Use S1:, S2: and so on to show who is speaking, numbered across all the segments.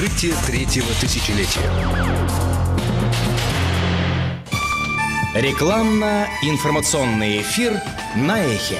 S1: Открытие третьего тысячелетия. Рекламно-информационный эфир на Эхе.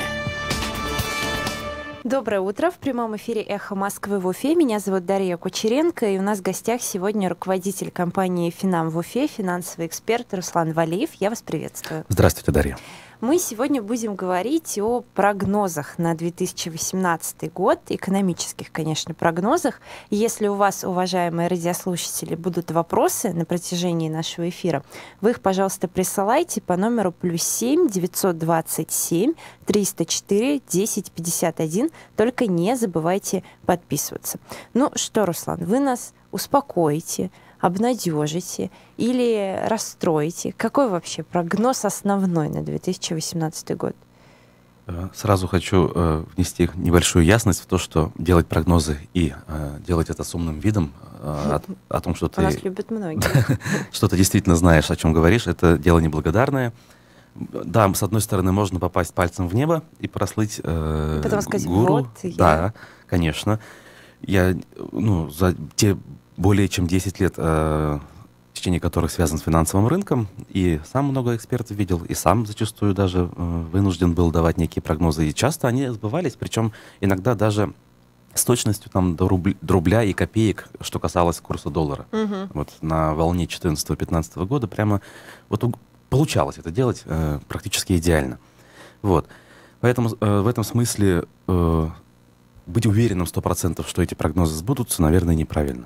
S2: Доброе утро. В прямом эфире «Эхо Москвы» в Уфе. Меня зовут Дарья Кучеренко, и у нас в гостях сегодня руководитель компании «Финам» в Уфе, финансовый эксперт Руслан Валиев. Я вас приветствую.
S3: Здравствуйте, Дарья.
S2: Мы сегодня будем говорить о прогнозах на 2018 год, экономических, конечно, прогнозах. Если у вас, уважаемые радиослушатели, будут вопросы на протяжении нашего эфира, вы их, пожалуйста, присылайте по номеру +7 927 304 1051. Только не забывайте подписываться. Ну что, Руслан, вы нас успокоите, обнадежите или расстроите? Какой вообще прогноз основной на 2018 год?
S3: Сразу хочу внести небольшую ясность в то, что делать прогнозы и делать это с умным видом о том, что ты...
S2: У нас любят многие.
S3: Что ты действительно знаешь, о чем говоришь, это дело неблагодарное. Да, с одной стороны, можно попасть пальцем в небо и прослыть
S2: потом сказать,
S3: гуру.
S2: вот я.
S3: Да, конечно. Я, за те более чем 10 лет, в течение которых связан с финансовым рынком, и сам много экспертов видел, и сам зачастую даже вынужден был давать некие прогнозы. И часто они сбывались, причем иногда даже с точностью там, до рубля и копеек, что касалось курса доллара.
S2: Угу.
S3: Вот на волне 2014-2015 года прямо вот получалось это делать практически идеально. Вот. Поэтому в этом смысле быть уверенным 100%, что эти прогнозы сбудутся, наверное, неправильно.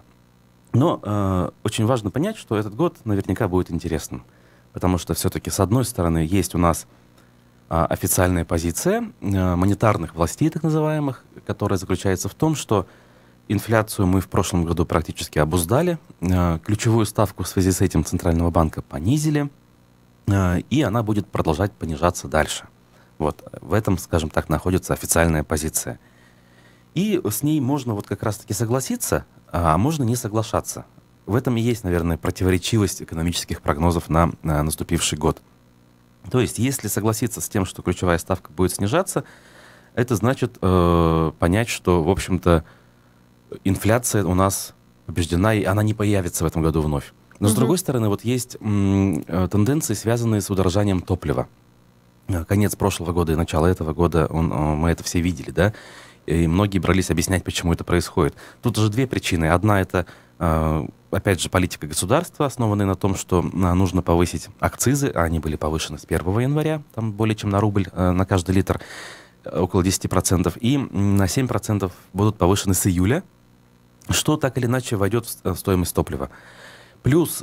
S3: Но очень важно понять, что этот год наверняка будет интересным, потому что все-таки, с одной стороны, есть у нас официальная позиция монетарных властей, так называемых, которая заключается в том, что инфляцию мы в прошлом году практически обуздали, ключевую ставку в связи с этим Центрального банка понизили, и она будет продолжать понижаться дальше. Вот в этом, скажем так, находится официальная позиция. И с ней можно вот как раз-таки согласиться, а можно не соглашаться. В этом и есть, наверное, противоречивость экономических прогнозов на наступивший год. То есть, если согласиться с тем, что ключевая ставка будет снижаться, это значит понять, что, в общем-то, инфляция у нас побеждена, и она не появится в этом году вновь. Но, с другой стороны, вот есть тенденции, связанные с удорожанием топлива. Конец прошлого года и начало этого года, мы это все видели, да? И многие брались объяснять, почему это происходит. Тут же две причины. Одна — это, опять же, политика государства, основанная на том, что нужно повысить акцизы, а они были повышены с 1 января, там более чем на рубль на каждый литр, около 10%, и на 7% будут повышены с июля, что так или иначе войдет в стоимость топлива. Плюс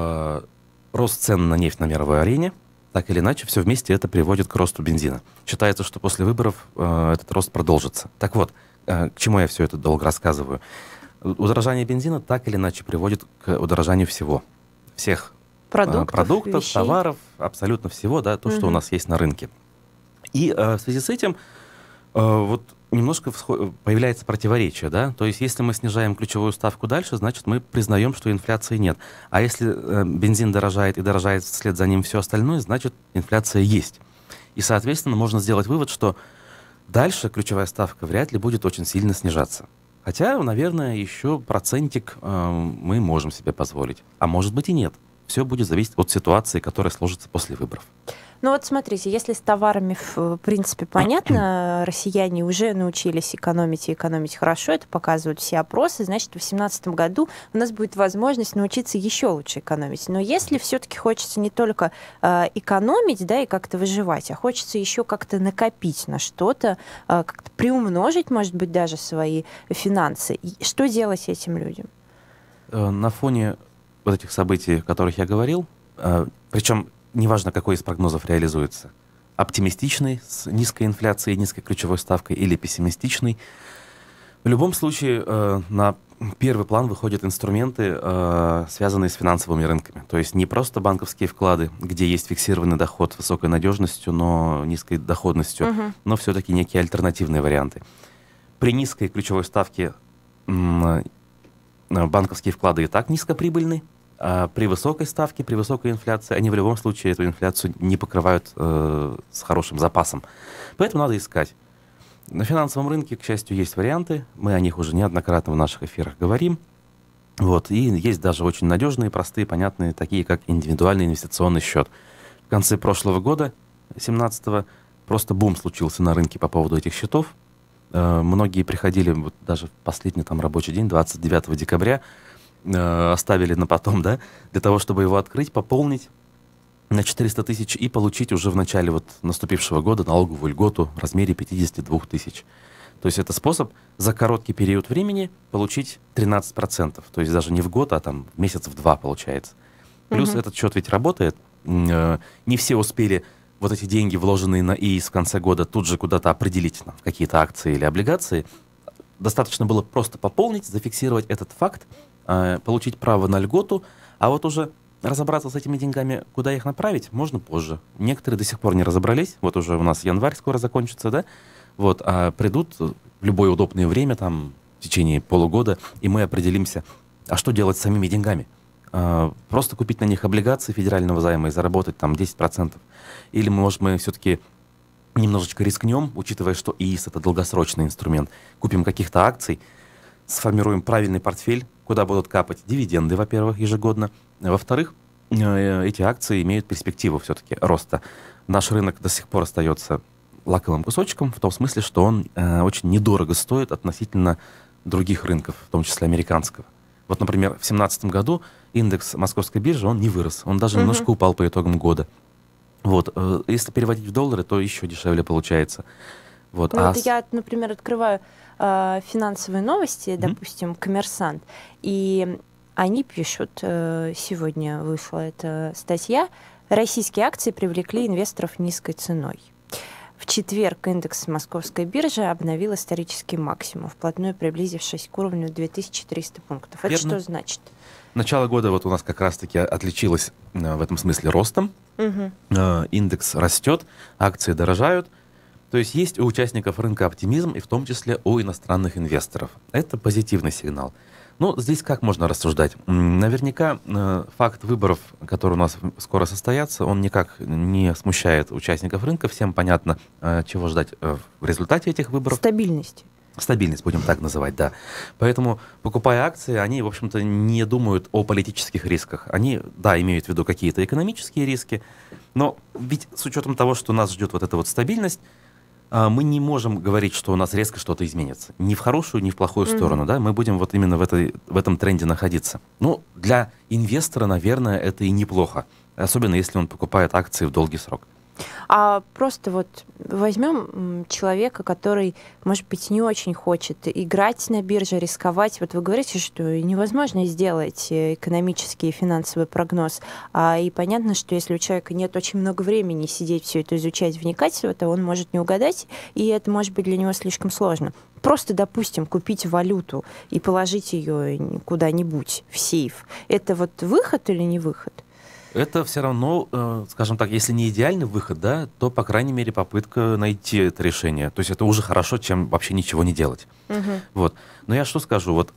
S3: рост цен на нефть на мировой арене. Так или иначе, все вместе это приводит к росту бензина. Считается, что после выборов этот рост продолжится. Так вот, к чему я все это долго рассказываю? Удорожание бензина так или иначе приводит к удорожанию всего. Всех продуктов, товаров, абсолютно всего, да, то, что у нас есть на рынке. И в связи с этим вот немножко появляется противоречие, да, то есть если мы снижаем ключевую ставку дальше, значит мы признаем, что инфляции нет, а если бензин дорожает и дорожает вслед за ним все остальное, значит инфляция есть. И, соответственно, можно сделать вывод, что дальше ключевая ставка вряд ли будет очень сильно снижаться. Хотя, наверное, еще процентик мы можем себе позволить, а может быть и нет. Все будет зависеть от ситуации, которая сложится после выборов.
S2: Ну вот смотрите, если с товарами, в принципе, понятно, россияне уже научились экономить и экономить хорошо, это показывают все опросы, значит, в 2018 году у нас будет возможность научиться еще лучше экономить. Но если все-таки хочется не только экономить, да, и как-то выживать, а хочется еще как-то накопить на что-то, как-то приумножить, может быть, даже свои финансы, и что делать этим людям?
S3: На фоне вот этих событий, о которых я говорил, причем неважно, какой из прогнозов реализуется, оптимистичный, с низкой инфляцией, низкой ключевой ставкой, или пессимистичный, в любом случае на первый план выходят инструменты, связанные с финансовыми рынками. То есть не просто банковские вклады, где есть фиксированный доход с высокой надежностью, но низкой доходностью, но все-таки некие альтернативные варианты. При низкой ключевой ставке банковские вклады и так низкоприбыльны, а при высокой ставке, при высокой инфляции, они в любом случае эту инфляцию не покрывают с хорошим запасом. Поэтому надо искать. На финансовом рынке, к счастью, есть варианты. Мы о них уже неоднократно в наших эфирах говорим. Вот. И есть даже очень надежные, простые, понятные, такие как индивидуальный инвестиционный счет. В конце прошлого года, 17-го, просто бум случился на рынке по поводу этих счетов. Многие приходили, вот даже в последний там рабочий день, 29 декабря, оставили на потом, да, для того, чтобы его открыть, пополнить на 400 тысяч и получить уже в начале вот наступившего года налоговую льготу в размере 52 тысяч. То есть это способ за короткий период времени получить 13%. То есть даже не в год, а там месяцев 2 получается. Плюс этот счет ведь работает. Не все успели вот эти деньги, вложенные на ИИС в конце года, тут же куда-то определить в какие-то акции или облигации. Достаточно было просто пополнить, зафиксировать этот факт, получить право на льготу, а вот уже разобраться с этими деньгами, куда их направить, можно позже. Некоторые до сих пор не разобрались. Вот уже у нас январь скоро закончится, да? Вот, а придут в любое удобное время, там, в течение полугода, и мы определимся, а что делать с самими деньгами. Просто купить на них облигации федерального займа и заработать там 10%. Или, может, мы все-таки немножечко рискнем, учитывая, что ИИС — это долгосрочный инструмент. Купим каких-то акций, сформируем правильный портфель, куда будут капать дивиденды, во-первых, ежегодно. Во-вторых, эти акции имеют перспективу все-таки роста. Наш рынок до сих пор остается лакомым кусочком, в том смысле, что он очень недорого стоит относительно других рынков, в том числе американского. Вот, например, в 2017 году индекс Московской биржи, он не вырос, он даже немножко упал по итогам года. Вот. Если переводить в доллары, то еще дешевле получается. Вот.
S2: Ну, вот я, например, открываю финансовые новости, допустим, «Коммерсант», и они пишут, сегодня вышла эта статья, российские акции привлекли инвесторов низкой ценой. В четверг индекс Московской биржи обновил исторический максимум, вплотную приблизившись к уровню 2300 пунктов. Это
S3: Верно.
S2: что значит?
S3: Начало года вот у нас как раз-таки отличилось в этом смысле ростом. Индекс растет, акции дорожают. То есть у участников рынка оптимизм, и в том числе у иностранных инвесторов. Это позитивный сигнал. Ну, здесь как можно рассуждать? Наверняка факт выборов, которые у нас скоро состоятся, он никак не смущает участников рынка. Всем понятно, чего ждать в результате этих выборов.
S2: Стабильность.
S3: Стабильность, будем так называть, да. Поэтому, покупая акции, они, в общем-то, не думают о политических рисках. Они, да, имеют в виду какие-то экономические риски, но ведь с учетом того, что нас ждет вот эта вот стабильность, мы не можем говорить, что у нас резко что-то изменится. Ни в хорошую, ни в плохую сторону, да. Мы будем вот именно в этом тренде находиться. Ну, для инвестора, наверное, это и неплохо. Особенно, если он покупает акции в долгий срок.
S2: А просто вот возьмем человека, который, может быть, не очень хочет играть на бирже, рисковать. Вот вы говорите, что невозможно сделать экономический и финансовый прогноз. И понятно, что если у человека нет очень много времени сидеть, все это изучать, вникать в это, он может не угадать, и это может быть для него слишком сложно. Просто, допустим, купить валюту и положить ее куда-нибудь в сейф. Это вот выход или не выход?
S3: Это все равно, скажем так, если не идеальный выход, да, то, по крайней мере, попытка найти это решение. То есть это уже хорошо, чем вообще ничего не делать. Вот. Но я что скажу? Вот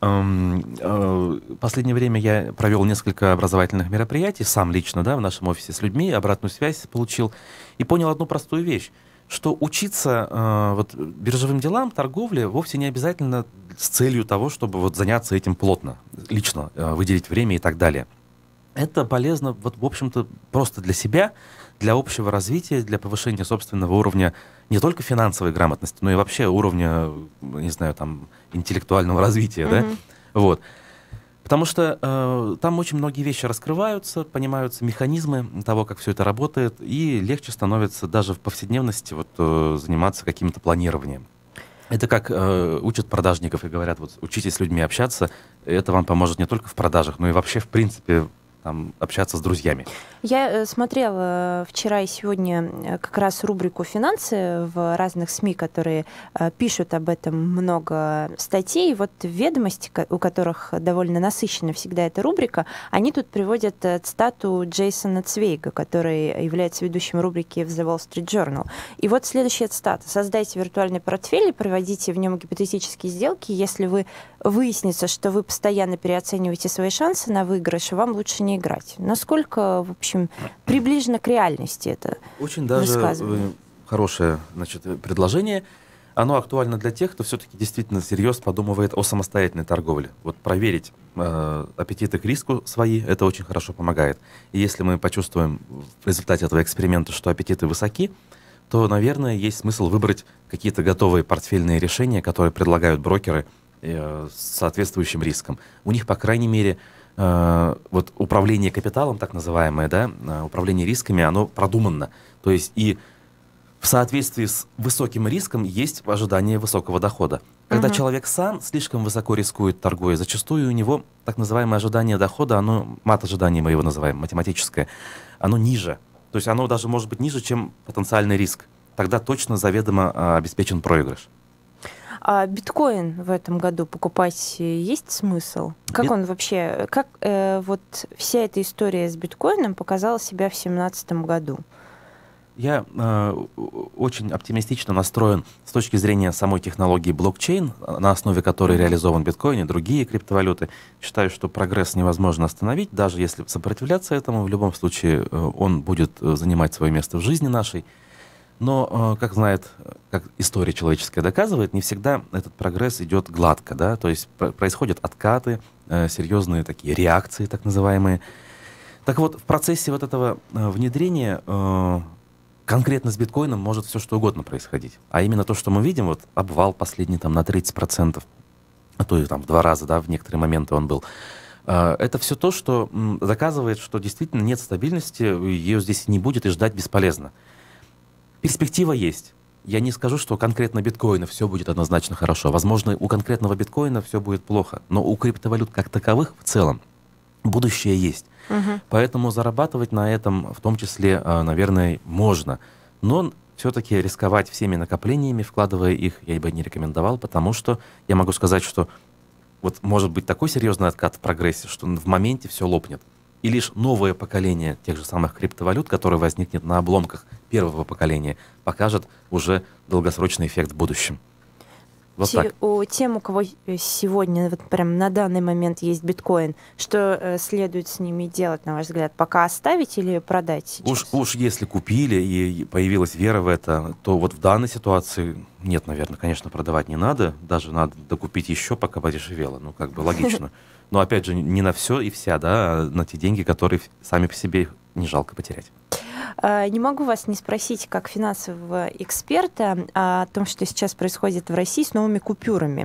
S3: последнее время я провел несколько образовательных мероприятий, сам лично, да, в нашем офисе с людьми, обратную связь получил и понял одну простую вещь, что учиться вот биржевым делам, торговле вовсе не обязательно с целью того, чтобы вот заняться этим плотно, лично, выделить время и так далее. Это полезно, вот, в общем-то, просто для себя, для общего развития, для повышения собственного уровня не только финансовой грамотности, но и вообще уровня, не знаю, там, интеллектуального развития, да? Вот. Потому что там очень многие вещи раскрываются, понимаются механизмы того, как все это работает, и легче становится даже в повседневности вот, заниматься каким-то планированием. Это как учат продажников и говорят, вот учитесь с людьми общаться, это вам поможет не только в продажах, но и вообще, в принципе, там, общаться с друзьями. Я
S2: смотрела вчера и сегодня как раз рубрику «Финансы» в разных СМИ, которые пишут об этом много статей. Вот «Ведомости», у которых довольно насыщена всегда эта рубрика, они тут приводят цитату Джейсона Цвейга, который является ведущим рубрики в The Wall Street Journal. И вот следующая цитата. «Создайте виртуальный портфель и проводите в нем гипотетические сделки. Если выяснится, что вы постоянно переоцениваете свои шансы на выигрыш, вам лучше не играть». Насколько, в общем, приближено к реальности это
S3: очень даже хорошее, значит, предложение. Оно актуально для тех, кто все-таки действительно серьезно подумывает о самостоятельной торговле. Вот проверить аппетиты к риску свои, это очень хорошо помогает. И если мы почувствуем в результате этого эксперимента, что аппетиты высоки, то, наверное, есть смысл выбрать какие-то готовые портфельные решения, которые предлагают брокеры с соответствующим риском. У них, по крайней мере, вот управление капиталом, так называемое, да, управление рисками, оно продуманно. То есть и в соответствии с высоким риском есть ожидание высокого дохода. Когда человек сам слишком высоко рискует торгуя, зачастую у него так называемое ожидание дохода, оно, мат-ожидание мы его называем, математическое, оно ниже. То есть оно даже может быть ниже, чем потенциальный риск. Тогда точно заведомо обеспечен проигрыш.
S2: А биткоин в этом году покупать есть смысл? Как он вообще, как вот вся эта история с биткоином показала себя в 2017 году?
S3: Я очень оптимистично настроен с точки зрения самой технологии блокчейн, на основе которой реализован биткоин и другие криптовалюты. Считаю, что прогресс невозможно остановить, даже если сопротивляться этому. В любом случае он будет занимать свое место в жизни нашей. Но, как история человеческая доказывает, не всегда этот прогресс идет гладко, да? То есть происходят откаты, серьезные такие реакции, так называемые. Так вот, в процессе вот этого внедрения конкретно с биткоином может все что угодно происходить. А именно то, что мы видим, вот обвал последний там на 30%, а то и там в 2 раза, да, в некоторые моменты он был. Это все то, что доказывает, что действительно нет стабильности, ее здесь не будет и ждать бесполезно. Перспектива есть. Я не скажу, что конкретно биткоина все будет однозначно хорошо. Возможно, у конкретного биткоина все будет плохо. Но у криптовалют как таковых в целом будущее есть. Поэтому зарабатывать на этом в том числе, наверное, можно. Но все-таки рисковать всеми накоплениями, вкладывая их, я бы не рекомендовал, потому что я могу сказать, что вот может быть такой серьезный откат в прогрессе, что в моменте все лопнет. И лишь новое поколение тех же самых криптовалют, которое возникнет на обломках первого поколения, покажет уже долгосрочный эффект в будущем. Вот
S2: Тем, у кого сегодня, вот прям на данный момент есть биткоин, что следует с ними делать, на ваш взгляд? Пока оставить или продать сейчас?
S3: Уж если купили и появилась вера в это, то вот в данной ситуации нет, наверное, конечно, продавать не надо. Даже надо докупить еще, пока подешевело. Ну, как бы логично. Но опять же, не на все и вся, да, а на те деньги, которые сами по себе не жалко потерять.
S2: Не могу вас не спросить, как финансового эксперта, о том, что сейчас происходит в России с новыми купюрами.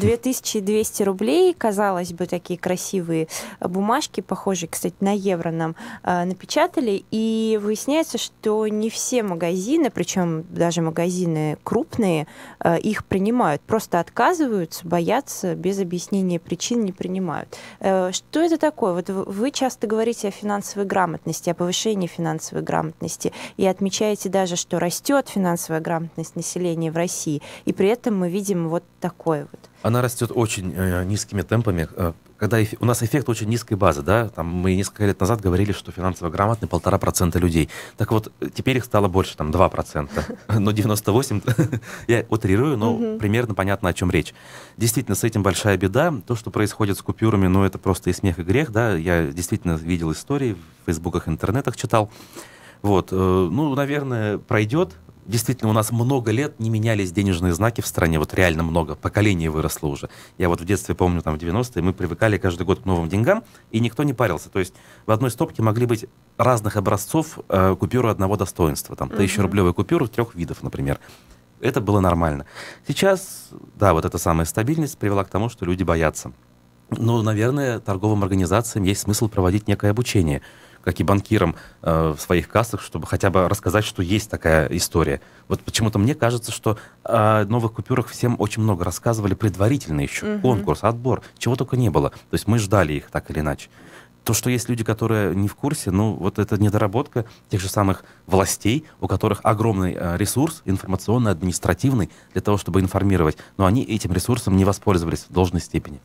S2: 2200 рублей, казалось бы, такие красивые бумажки, похожие, кстати, на евро нам напечатали, и выясняется, что не все магазины, причем даже магазины крупные, их принимают, просто отказываются, боятся, без объяснения причин не принимают. Что это такое? Вот вы часто говорите о финансовой грамотности, о повышении финансовой грамотности, и отмечаете даже, что растет финансовая грамотность населения в России, и при этом мы видим вот такое вот.
S3: Она растет очень низкими темпами. Когда у нас эффект очень низкой базы, да, там мы несколько лет назад говорили, что финансово грамотны 1,5% людей. Так вот, теперь их стало больше, там 2%. Но 98%, я утрирую, но примерно понятно, о чем речь. Действительно, с этим большая беда. То, что происходит с купюрами, ну, это просто и смех, и грех, да. Я действительно видел истории, в фейсбуках, интернетах читал. Вот, ну, наверное, пройдет. Действительно, у нас много лет не менялись денежные знаки в стране, вот реально много, поколение выросло уже. Я вот в детстве помню, там в 90-е мы привыкали каждый год к новым деньгам, и никто не парился. То есть в одной стопке могли быть разных образцов купюры одного достоинства. Там 1000-рублевая купюра 3 видов, например. Это было нормально. Сейчас, да, вот эта самая стабильность привела к тому, что люди боятся. Но, наверное, торговым организациям есть смысл проводить некое обучение, как и банкирам в своих кассах, чтобы хотя бы рассказать, что есть такая история. Вот почему-то мне кажется, что о новых купюрах всем очень много рассказывали предварительно еще. Конкурс, отбор, чего только не было. То есть мы ждали их так или иначе. То, что есть люди, которые не в курсе, ну, вот это недоработка тех же самых властей, у которых огромный ресурс информационный, административный, для того, чтобы информировать. Но они этим ресурсом не воспользовались в должной степени.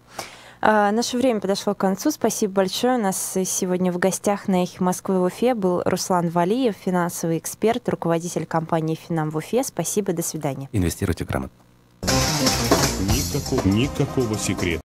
S2: Наше время подошло к концу. Спасибо большое. У нас сегодня в гостях на «Эхе Москвы» в Уфе был Руслан Валиев, финансовый эксперт, руководитель компании «Финам» в Уфе. Спасибо, до свидания.
S3: Инвестируйте грамотно.
S4: Никакого секрета.